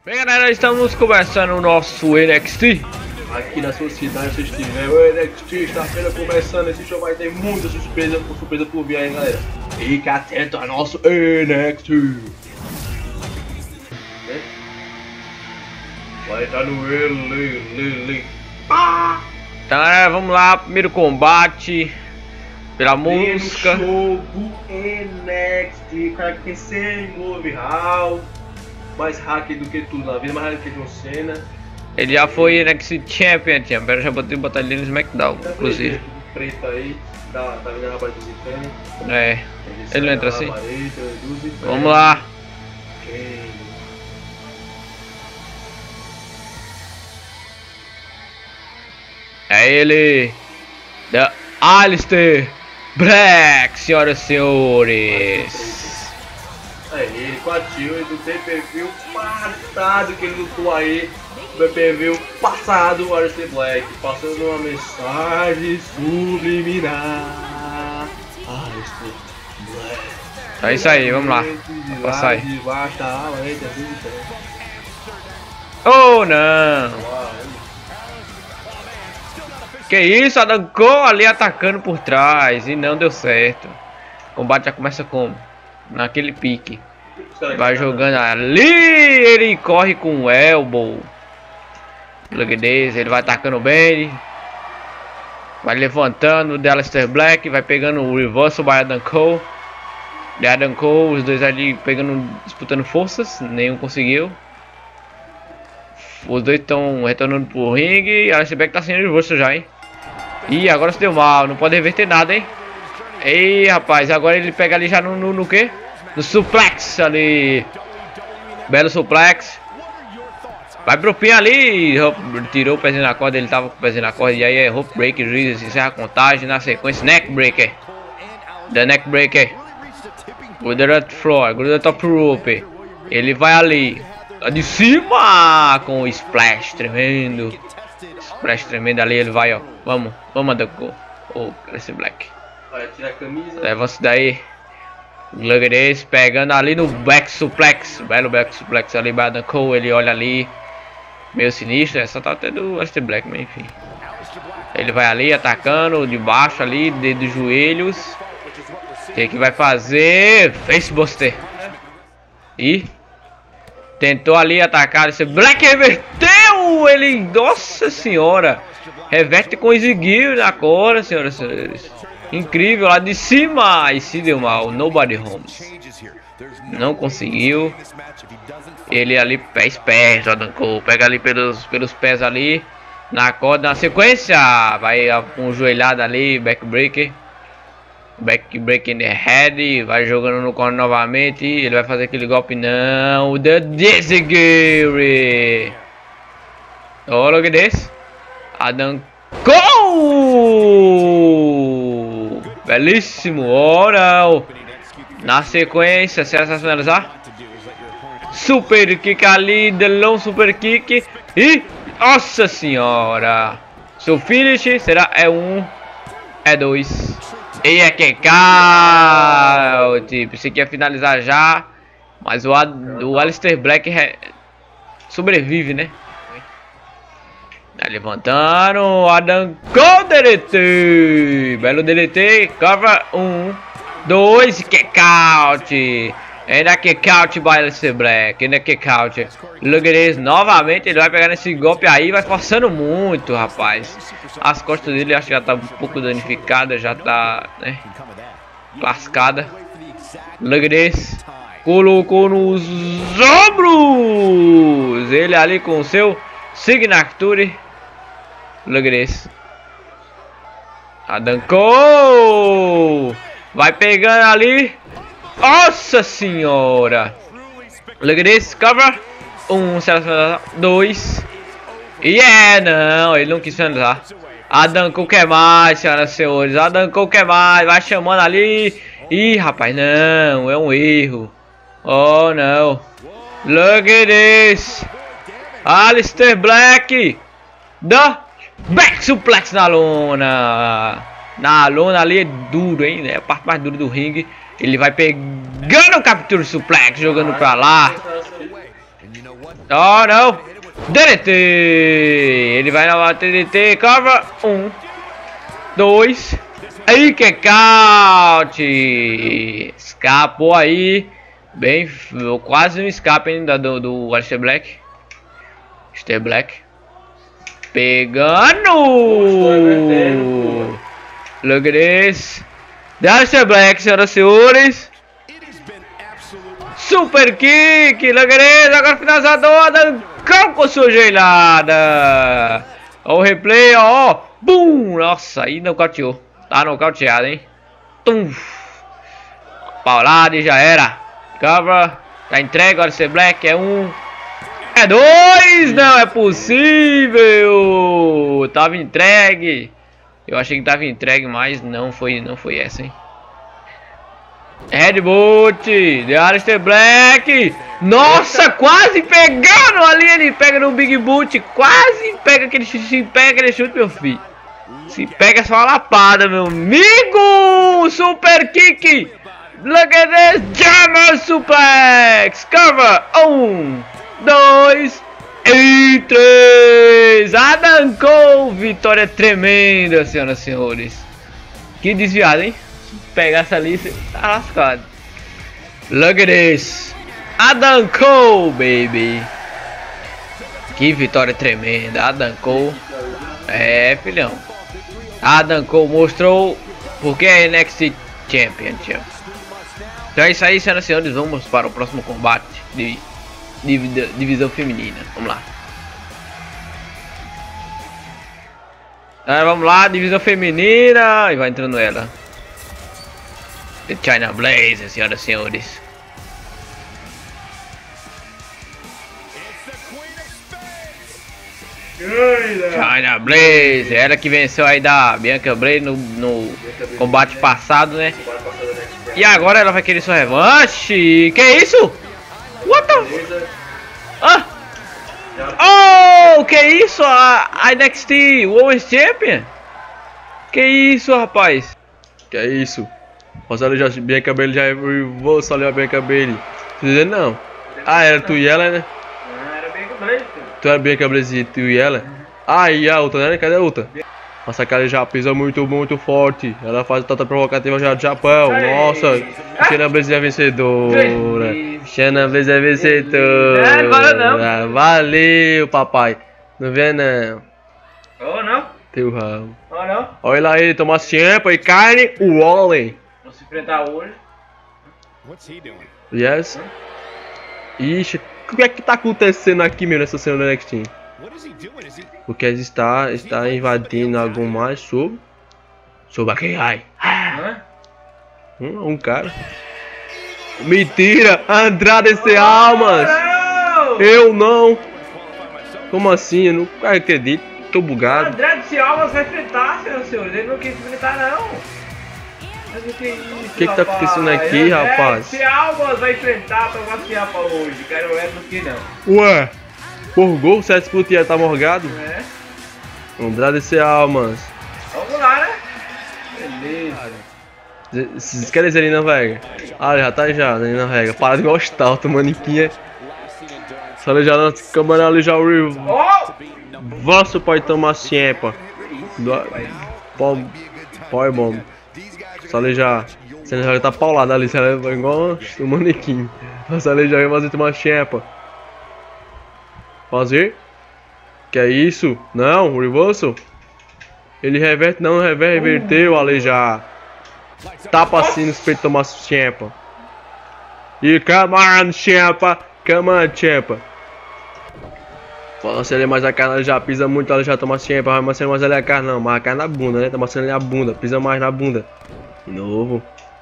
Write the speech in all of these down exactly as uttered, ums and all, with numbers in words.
Bem, galera, estamos começando o nosso N X T. Aqui na sua cidade, se estiver, o N X T está apenas começando. Esse show vai ter muita surpresa, surpresa por vir aí, galera. Fique atento ao nosso N X T. Vai estar no ele, ele, ah! Então, galera, vamos lá. Primeiro combate pela música. Show do N X T, cara que tem cem Move Hall. Mais hack do que tudo na vida, mais hack que John Cena. Ele já foi N X T Champion, Champion. Eu já botei botar ele no SmackDown, tá inclusive. Preto aí, tá, tá vendo a rapaz do Zitane. É, ele não entra assim. Aparelho, Vamos lá. Okay. É ele, The Aleister Black, senhoras e senhores. É ele com a tio do P P V passado que ele lutou aí. P P V passado, o Aleister Black passando uma mensagem subliminar. Aleister Black. É isso aí, vamos lá. Vamos passar aí. Oh não! Que isso, Adancou ali atacando por trás e não deu certo. O combate já começa como? Naquele pique. Vai jogando ali, ele corre com o elbow. Look at this, ele vai atacando bem. Vai levantando o Aleister Black, vai pegando o reversal by Adam Cole. De Adam Cole, os dois ali pegando, disputando forças, nenhum conseguiu. Os dois estão retornando pro ringue e Aleister Black tá sem reversal já, hein. Ih, agora se deu mal, não pode reverter nada, hein. Ei, rapaz, agora ele pega ali já no, no, no que? No suplex ali. Belo suplex. Vai pro fim ali. Tirou o pezinho na corda, ele tava com o pezinho na corda. E aí é rope breaker, juiz, encerra a contagem. Na sequência, neck breaker. The neck breaker. Gruda no floor, gruda top rope. Ele vai ali. Lá de cima. Com o splash tremendo. Splash tremendo ali, ele vai, ó. Vamos, vamos, Adancou. Oh, esse Black. Vai tirar a camisa. Leva-se daí. Look at this, pegando ali no back suplex. Belo back suplex ali, Adam Cole. Ele olha ali. Meio sinistro. Só tá tendo o Aleister Black, mas enfim. Ele vai ali atacando de baixo ali, de, dos joelhos. O que que vai fazer? Facebuster. E tentou ali atacar. Esse Black reverteu. Ele, nossa senhora. Reverte com exiguir na cor, senhoras e senhores. Incrível, lá de cima. E se deu mal, nobody homes. Não conseguiu. Ele ali, pés, pés, Adancou. Pega ali pelos, pelos pés ali. Na corda, na sequência. Vai com um joelhada ali, backbreaker. Backbreaker in the head. Vai jogando no corner novamente. Ele vai fazer aquele golpe, não. The Dizigiri. Oh, look at this. Adancou. Belíssimo, oh não. Na sequência, se essa finalizar, super kick ali, delon super kick. E, nossa senhora, seu finish será é um, é dois. E é que cá, tipo, você quer finalizar já, mas o, o Aleister Black re, sobrevive, né? Tá levantando, Adancou, D D T, belo D D T, cover, um, dois, kick out, ainda kick out by Aleister Black, ainda kick out, look at this, novamente ele vai pegar nesse golpe aí, vai forçando muito, rapaz, as costas dele acho que já tá um pouco danificada, já tá, né, lascada, look at this, colocou nos ombros, ele ali com o seu Signature. Look at this. Adancou. Vai pegando ali. Nossa senhora. Look at this. Cover. Um, dois. E é, não. Ele não quis finalizar. Adancou quer mais, senhoras e senhores. Adancou quer mais. Vai chamando ali. Ih, rapaz, não. É um erro. Oh, não. Look at this. Aleister Black. Da. Back suplex na lona. Na lona ali é duro, hein? É a parte mais dura do ringue. Ele vai pegando o capture suplex, jogando pra lá. Oh, não. D D T. Ele vai na D D T. Cover. Um. Dois. Aí que count. Escapou aí. Bem, quase um escape ainda do, do Aleister Black. Aleister Black. Pegando. Look at this. The Aleister Black, senhoras e senhores. Super kick. Look at this. Agora finalizador. Dancão com sua gelada. Ó o replay, ó. Bum. Nossa, aí nocauteou. Tá nocauteado, hein. Tum. Paulada e já era. Cover. Tá entregue. Aleister Black é um. É dois. Não é possível. Tava entregue. Eu achei que tava entregue, mas não foi, não foi essa, hein. Headbutt de Aleister Black. Nossa, quase pegando ali. Ele pega no Big Boot. Quase pega aquele chute. Se pega aquele chute, meu filho. Se pega só uma lapada, meu amigo. Super kick. Look at this. German suplex. Cover. Um, dois e três. Adam Cole. Vitória tremenda, senhoras e senhores. Que desviado, hein? Pegar essa lista, tá lascado. Look at this. Adam Cole, baby. Que vitória tremenda. Adam Cole. É, filhão. Adam Cole mostrou porque é N X T Championship. Então é isso aí, senhoras e senhores. Vamos para o próximo combate de, de, de divisão feminina. Vamos lá. Então, vamos lá, divisão feminina. E vai entrando ela. The China Blaze, senhoras e senhores. China Blaze, ela que venceu aí da Bianca Blaze no, no combate passado, né? E agora ela vai querer sua revanche. Que isso? What the? Ah! Oh, que isso? A, a N X T Women's Champion? Que isso, rapaz? Que isso? Rosário já Bianca Bailey já vou só ler a Bianca Bailey. Dizendo não. Ah, era tu e ela, né? Não, era Bianca Blaze. Tu era Bianca Blaze e tu e ela? Ah, e a outra, né? Cadê a outra? Nossa, cara já pisa muito, muito forte. Ela faz tanta provocativa já do Japão. Nossa, China Blaze é vencedora. China Blaze é vencedora. Valeu, papai. Não vê não. Oh, não? Teu rabo. Oh, não? Olha lá ele, toma tempo e carne, o Wally. Vamos se enfrentar hoje. Yes. Ixi, o que é que tá acontecendo aqui mesmo nessa cena do N X T? O que está, está invadindo algo mais sobre... Sobre aquele ai. Um, um cara. Mentira! Andrade C. Almas! Não! Eu não! Como assim? Eu não acredito. Tô bugado. Andrade C. Almas vai enfrentar, senhoras e senhores. Ele não quis enfrentar, não. Mas o que é isso, O que que tá acontecendo aqui, rapaz? C. Almas vai enfrentar pra vaciar pra hoje. Quero ver do que não. Ué! Por gol, sete disputas já tá morgado? É. Andrade C. Almas. Vamos lá, né? Beleza. Vocês querem dizer Zelina Vega? Ah, já tá já, Zelina Vega. Para de gostar, o maniquinha. Só ali já na câmera ali já o Rio. Oh! Vosso pai tomar siempa. Pai bom. Só ali já. Você já tá paulado ali, você leva igual o manequim. Só ali já vai fazer tomar siempa. Fazer? Que é isso? Não, o reversal. Ele reverte, não reverte, reverteu, ali já. Tapa assim no peito, tomar champa. E come on, champa. Come on, champa. Você ali mais a carne, já pisa muito, ela já toma champa. Vai amassando mais ali a carne, não. Mas a carne na bunda, né? Tá amassando ali a bunda. Pisa mais na bunda. De novo.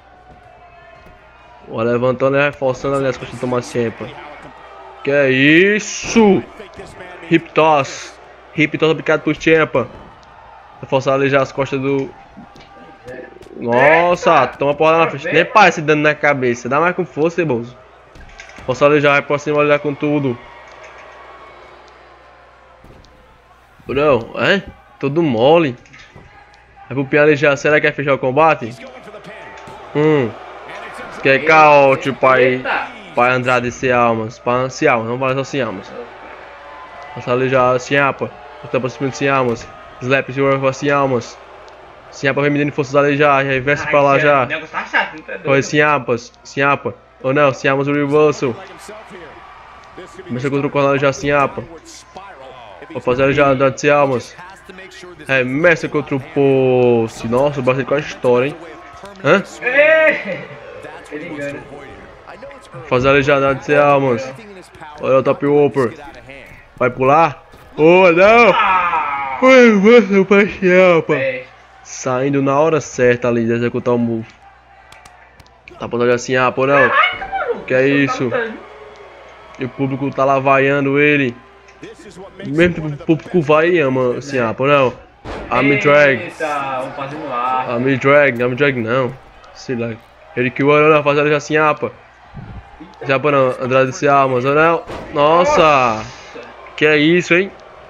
Ó, levantando e reforçando ali as costas de tomar champa. Que é isso? Hip toss. Hip toss aplicado por champa. Reforçar ali já as costas do. Nossa, toma porrada na frente. Nem parece dano na cabeça. Dá mais com força, Ceboso. Reforçar ali já, vai pra cima, olhar com tudo. Bro, é? Todo mole. Vai pro piano ali já. Será que vai fechar o combate? Hum. Que é caótico, pai. Pai Andrade sem almas. Pai sem almas, não vale só sem almas. Passa ali já, Ciampa. Volta pra cima de Ciamas. Slap de sem almas. Ciampa vem medindo forças ali já. Reverso pra lá já. Foi Ciampas. Ciampa. Ou não, Ciamas o reversal. Começa contra o corner já, Ciampa. Vou fazer ali já, Andrade sem almas. Remessa contra o post. Nossa, bastante com a história, hein? Hã? Ele engana. Fazer ali já, Andrade sem almas. Olha o top upper. Vai pular? Oh, não! Foi o parcial, pá. Saindo na hora certa ali de executar o move. Tá botando assim, ah, pô, não. Que é isso? E o público tá lá vaiando ele. Mesmo o público vai e ama assim, ah, pô, não. I'm drag. I'm drag, I'm drag não. Sei lá. Ele que o ano não fazendo já assim, ah, pô. Já, pô, não. Andrade se almas, ou não. Nossa! Que é isso, hein?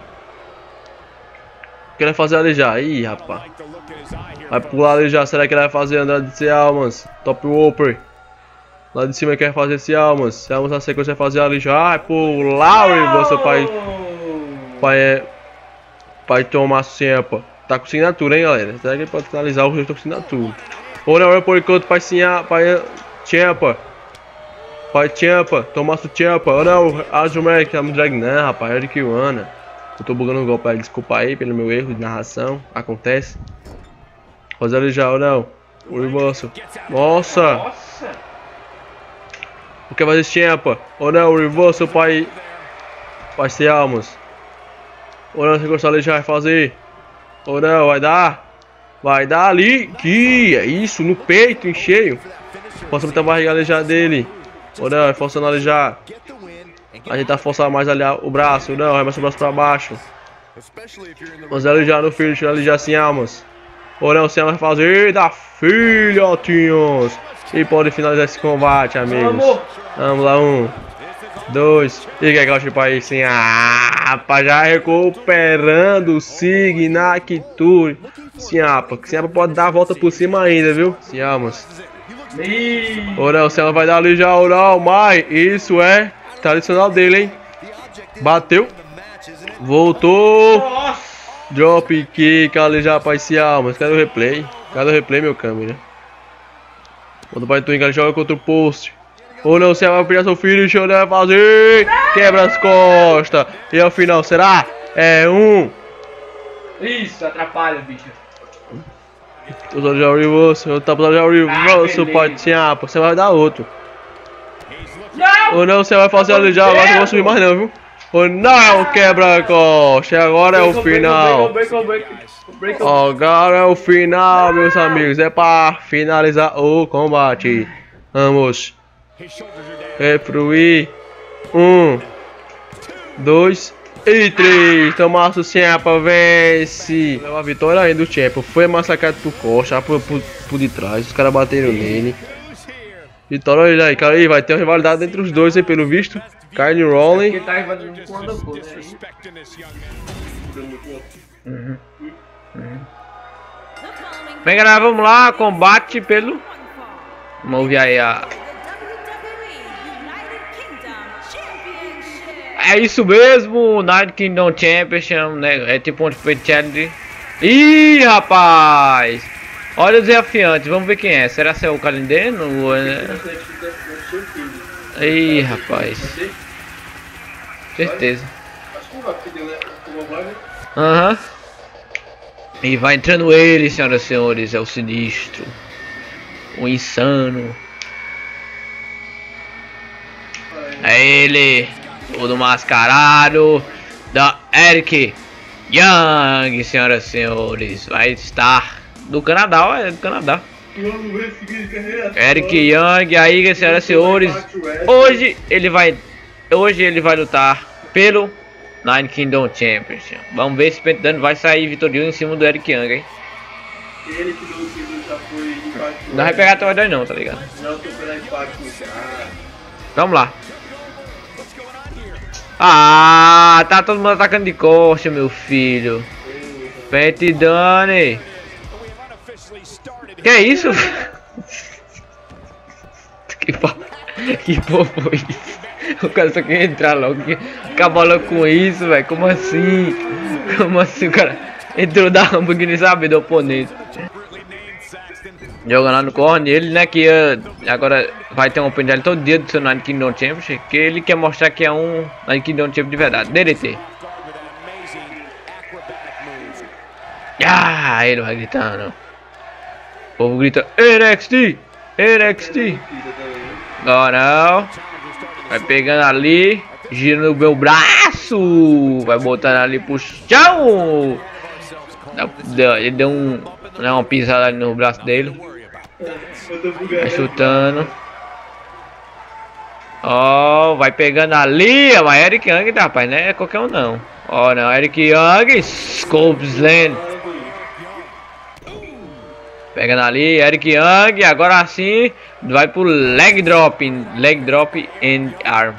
O que ele vai fazer ali já? Ih, rapaz. Vai pular ali já. Será que ele vai fazer Andrade de almas? Top Whopper. Lá de cima ele quer fazer esse almas. Se almas na sequência vai fazer ali já. Vai pular o você pai. Pai é. Pai tomar sempre. Tá com assinatura, hein, galera? Será que ele pode finalizar o resto com assinatura? Ou não, é por enquanto, pai sim. Pai Champa. Pai Champa. Tomaço Champa. Ou não, Azumec. I'm drag não, rapaz. É de Kiwana. Eu tô bugando o golpe aí, desculpa aí pelo meu erro de narração, acontece. Fazer ali já ou não? O reverso. Nossa! Nossa! O que vai fazer Champa? Ou não, o reverso, pai. Vai ser almas. Ou não, se gostar ali já vai fazer. Ou não, vai dar. Vai dar ali. Que é isso, no peito, em cheio. Posso botar a barriga ali já dele. Ou não, vai forçando ali já. A gente tá forçando mais ali o braço, não, vai mais o braço pra baixo. Mas ali já no finish, ali já sem almas. Ou não, sem almas fazer da filhotinhos. E pode finalizar esse combate, amigos. Vamos lá, um, dois. E que é que pra aí, sim. Ah, rapaz, já recuperando o Signature. Sim, rapaz, sim, rapaz pode dar a volta por cima ainda, viu? Sim, almas. Ou não, se ela vai dar ali já, ou não, mas isso é tradicional dele, hein? Bateu. Voltou. Drop kick ali já para esse almas. Cadê o replay? Cadê o replay, meu câmera? Quando vai Twink, ele joga contra o post. Ou não, se ela vai pegar seu finish, ou não vai fazer. Quebra as costas. E ao final, será? É um. Isso, atrapalha, bicho. Usando já o reverse. Eu tava usando já o reverse. O pai tinha, você vai dar outro. Não! Ou não, você vai fazer ali já, agora não vou subir mais não, viu? Ou não, quebra-costa, agora é o final. Agora é o final, meus amigos, é para finalizar o combate. Vamos refluir. Um, dois e três. Tomaço Ciampa vence. Leva a vitória ainda do Ciampa. Foi massacrado por costa, por, por, por de trás. Os caras bateram nele. Vitória, olha aí, cara, aí vai ter uma rivalidade entre os dois aí, pelo visto. Kyle Rowling. Uhum. Uhum. Bem, galera, vamos lá, combate pelo... Vamos ouvir aí a... É isso mesmo, United Kingdom Championship, né? É tipo um challenge. Ih, rapaz! Olha o desafiante, vamos ver quem é. Será que é o Calendeno? Ih, rapaz. Certeza. Aham. Uhum. E vai entrando ele, senhoras e senhores. É o sinistro. O insano. É ele. Todo mascarado. Da Eric Young, senhoras e senhores. Vai estar... Do Canadá, ó, é do Canadá. Eric Young, aí, senhoras e senhores. Hoje ele vai. Hoje ele vai lutar pelo Nine Kingdom Championship. Vamos ver se o Pentadano vai sair vitorioso em cima do Eric Young, hein? Ele que do já foi empate. Não vai pegar até dois não, tá ligado? Não, tô pegando empate com o cara. Vamos lá. Ah, tá todo mundo atacando de costa, meu filho. Pentadano. Que é isso? Que Que porra foi isso? O cara só quer entrar logo. Acabou logo com isso, velho. Como assim? Como assim o cara entrou da rampa que nem sabe do oponente? Jogando lá no corner, ele, né, que ia, agora vai ter um Open dele todo dia do seu Nine Kingdom Championship, que ele quer mostrar que é um Nine Kingdom Championship de verdade, D D T. Ah, ele vai gritando. O povo grita N X T, N X T. Agora não. Vai pegando ali, girando o meu braço, vai botando ali pro chão. Ele deu um, né, uma pisada ali no braço dele. Vai chutando. Ó, oh, vai pegando ali. É uma Eric Young, tá, rapaz, não é qualquer um não. Ó, oh, não, Eric Young, Scopesland. Pegando ali, Eric Young, agora sim, vai pro leg drop, leg drop and arm.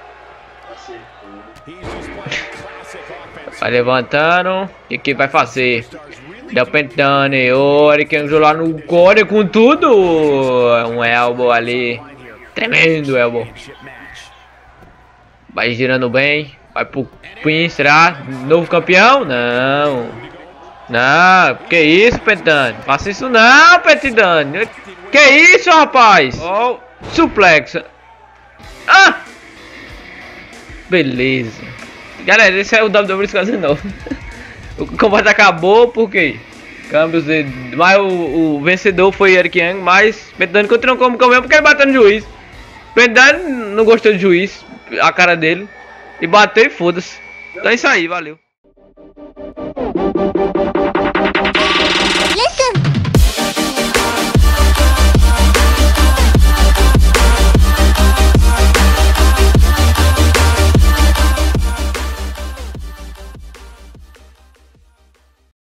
Vai levantando, o que que vai fazer? Deu pentane, o Eric Young jogou lá no core com tudo. Um elbow ali, tremendo elbow. Vai girando bem, vai pro pin, será? Novo campeão? Não. Não, que isso, Pentane? Faça isso não, Petidane. Que isso, rapaz? Ó, oh, suplex. Ah! Beleza. Galera, esse é o W W E quase novo. O combate acabou, por quê? Câmbios de... Mas o, o vencedor foi Eric Young, mas Petidane continuou como campeão porque ele bateu no juiz. Petidane não gostou do juiz, a cara dele. E bateu e foda-se. Então é isso aí, valeu.